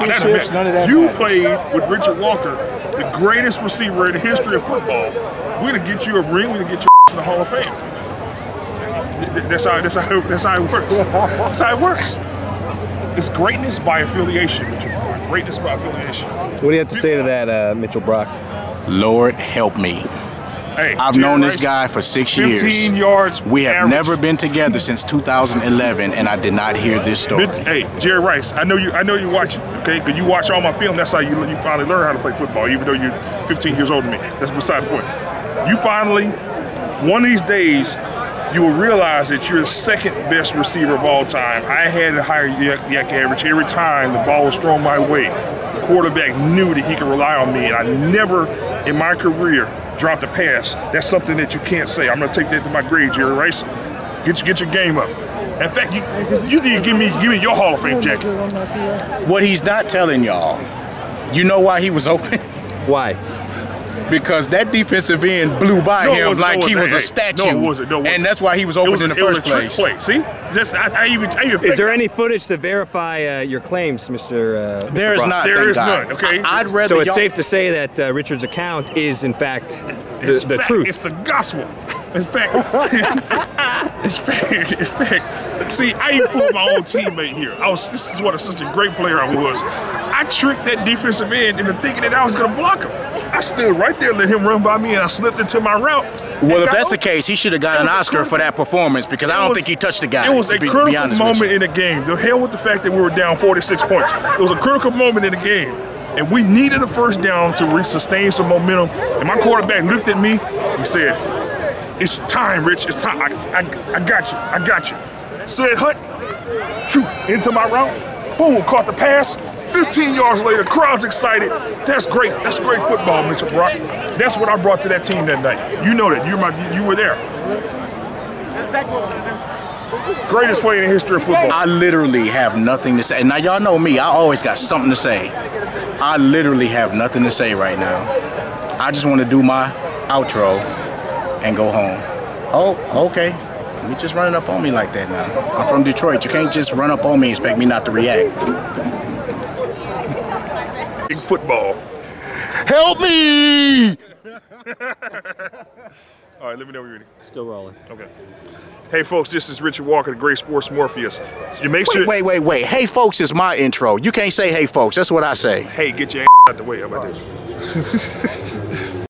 championships, none of that. You played with Richard Walker, the greatest receiver in the history of football. We're gonna get you a ring. We're gonna get you in the Hall of Fame. That's how it works. That's how it works. It's greatness by affiliation, Mitchell Brock. Greatness by affiliation. What do you have to say to that, Mitchell Brock? Lord help me. Hey, I've known this guy for 6 years. 15 yards. We have average. never been together since 2011, and I did not hear this story. Hey, Jerry Rice, I know you watch it, okay? Because you watch all my film. That's how you finally learn how to play football, even though you're 15 years older than me. That's beside the point. You finally, one of these days, you will realize that you're the second best receiver of all time. I had a higher yak average every time the ball was thrown my way. The quarterback knew that he could rely on me, and I never in my career dropped a pass. That's something that you can't say. I'm gonna take that to my grave, Jerry Rice. Get your game up. In fact, you need to give me your Hall of Fame jacket. What he's not telling y'all, you know why he was open? Why? Because that defensive end blew by him like he was a statue. No, it wasn't. And that's why he was open in the first place. See? I even is there any footage to verify your claims, Mr. There is not. There is none, okay? I'd rather so it's safe to say that Richard's account is, in fact, the truth. It's the gospel. In fact, see, I even fooled my own teammate here. This is what such a great player I was. I tricked that defensive end into thinking that I was going to block him. I stood right there, let him run by me, and I slipped into my route. Well, if that's the case, he should have got an Oscar for that performance because I don't think he touched the guy. It was a critical moment in the game. The hell with the fact that we were down 46 points. It was a critical moment in the game. And we needed a first down to sustain some momentum. And my quarterback looked at me. He said, "It's time, Rich. It's time. I got you. I got you." Said, "Hut, shoot into my route." Boom, caught the pass. 15 yards later, crowd's excited. That's great. That's great football, Mitchell Brock. That's what I brought to that team that night. You know that. You were there. Greatest play in the history of football. I literally have nothing to say. Now, y'all know me. I always got something to say. I literally have nothing to say right now. I just want to do my outro and go home. Oh, okay. You just running up on me like that now. I'm from Detroit. You can't just run up on me and expect me not to react. Big football. Help me! All right, let me know when you're ready. Still rolling. Okay. Hey, folks, this is Richard Walker, the Great Sports Morpheus. You make sure. Wait. Hey, folks is my intro. You can't say hey, folks. That's what I say. Hey, get your ass out the way. How about this?